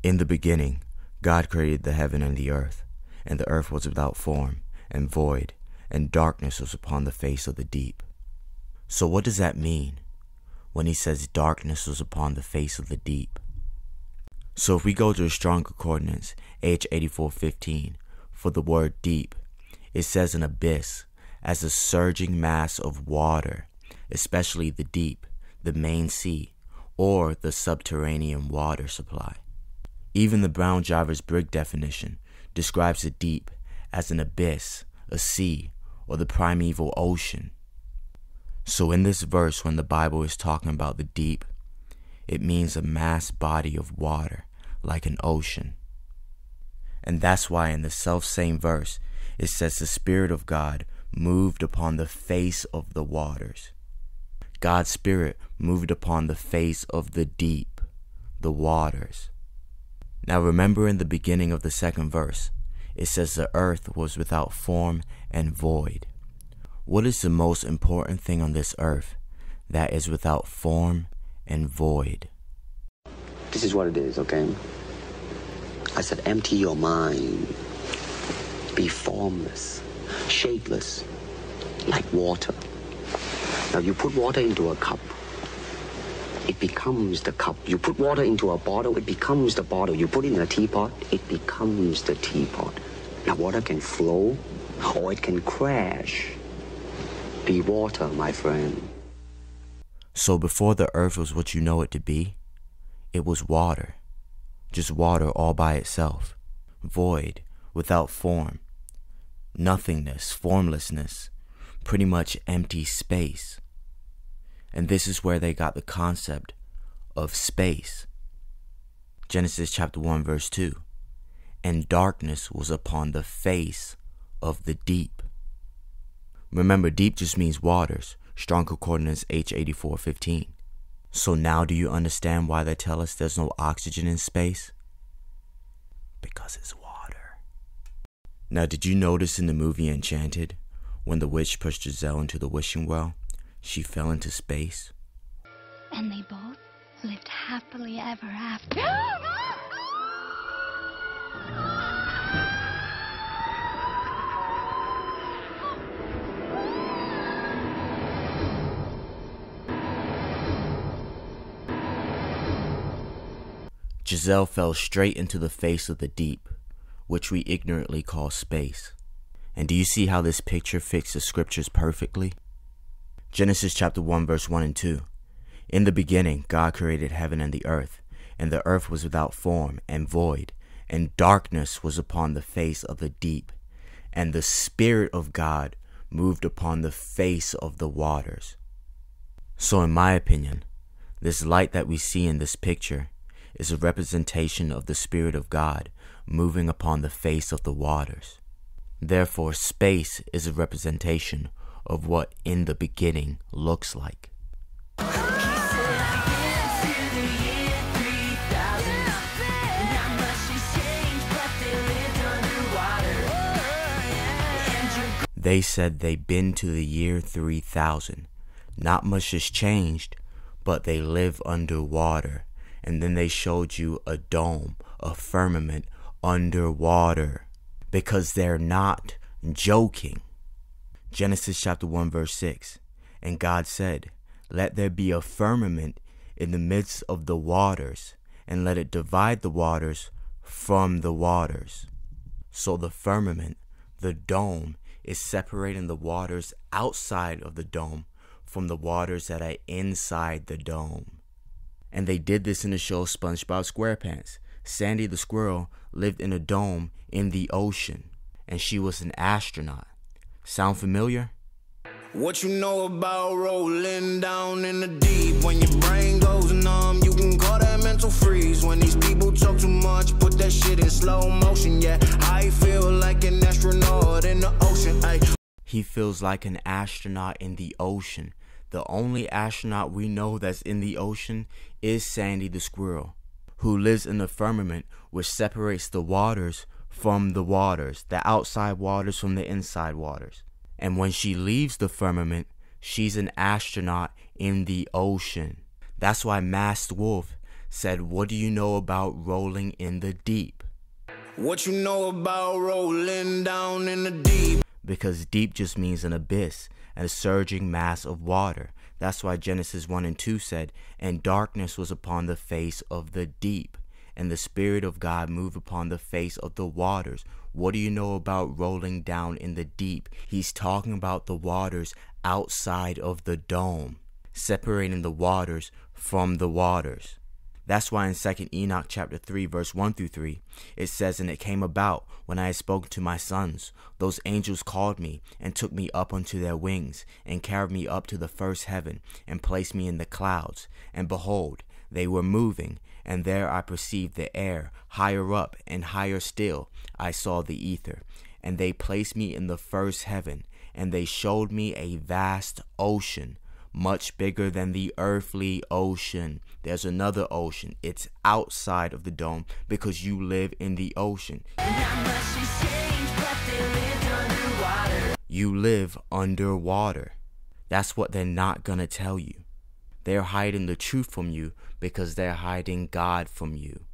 In the beginning, God created the heaven and the earth was without form and void, and darkness was upon the face of the deep. So what does that mean when he says darkness was upon the face of the deep? So if we go to the Strong Concordance, H8415, for the word deep, it says an abyss, as a surging mass of water, especially the deep, the main sea, or the subterranean water supply. Even the Brown Jivers Briggs definition describes the deep as an abyss, a sea, or the primeval ocean. So in this verse, when the Bible is talking about the deep, it means a mass body of water, like an ocean. And that's why in the self-same verse, it says the Spirit of God moved upon the face of the waters. God's Spirit moved upon the face of the deep, the waters. Now remember, in the beginning of the second verse, it says the earth was without form and void. What is the most important thing on this earth that is without form and void? This is what it is, okay? I said empty your mind. Be formless, shapeless, like water. Now you put water into a cup, it becomes the cup. You put water into a bottle, it becomes the bottle. You put it in a teapot, it becomes the teapot. Now water can flow or it can crash. Be water, my friend. So before the earth was what you know it to be, it was water. Just water all by itself. Void, without form. Nothingness, formlessness. Pretty much empty space. And this is where they got the concept of space. Genesis chapter 1 verse 2. And darkness was upon the face of the deep. Remember, deep just means waters. Strong Concordance H8415. So now do you understand why they tell us there's no oxygen in space? Because it's water. Now, did you notice in the movie Enchanted, when the witch pushed Giselle into the wishing well, she fell into space? And they both lived happily ever after. Giselle fell straight into the face of the deep, which we ignorantly call space. And do you see how this picture fits the scriptures perfectly? Genesis chapter 1 verse 1 and 2. In the beginning, God created heaven and the earth was without form and void, and darkness was upon the face of the deep, and the Spirit of God moved upon the face of the waters. So in my opinion, this light that we see in this picture is a representation of the Spirit of God moving upon the face of the waters. Therefore, space is a representation of what in the beginning looks like. They said they'd been to the year 3000. Not much has changed, but they live underwater. And then they showed you a dome, a firmament underwater. Because they're not joking. Genesis chapter 1 verse 6. And God said, let there be a firmament in the midst of the waters, and let it divide the waters from the waters. So the firmament, the dome, is separating the waters outside of the dome from the waters that are inside the dome. And they did this in the show SpongeBob SquarePants. Sandy the squirrel lived in a dome in the ocean, and she was an astronaut. Sound familiar? What you know about rolling down in the deep? When your brain goes numb, you can call that mental freeze. When these people talk too much, put that shit in slow motion. Yeah, I feel like an astronaut in the ocean. Ay. He feels like an astronaut in the ocean. The only astronaut we know that's in the ocean is Sandy the squirrel, who lives in the firmament which separates the waters from the waters, the outside waters from the inside waters. And when she leaves the firmament, she's an astronaut in the ocean. That's why Masked Wolf said, "What do you know about rolling in the deep?" What you know about rolling down in the deep? Because deep just means an abyss and a surging mass of water. That's why Genesis 1 and 2 said, "And darkness was upon the face of the deep, and the Spirit of God moved upon the face of the waters." What do you know about rolling down in the deep? He's talking about the waters outside of the dome, separating the waters from the waters. That's why in 2 Enoch chapter 3 verse 1 through 3, it says, "And it came about, when I had spoken to my sons, those angels called me, and took me up unto their wings, and carried me up to the first heaven, and placed me in the clouds. And behold, they were moving, and there I perceived the air, higher up, and higher still I saw the ether. And they placed me in the first heaven, and they showed me a vast ocean, much bigger than the earthly ocean." There's another ocean. It's outside of the dome because you live in the ocean. You live underwater. That's what they're not gonna tell you. They're hiding the truth from you because they're hiding God from you.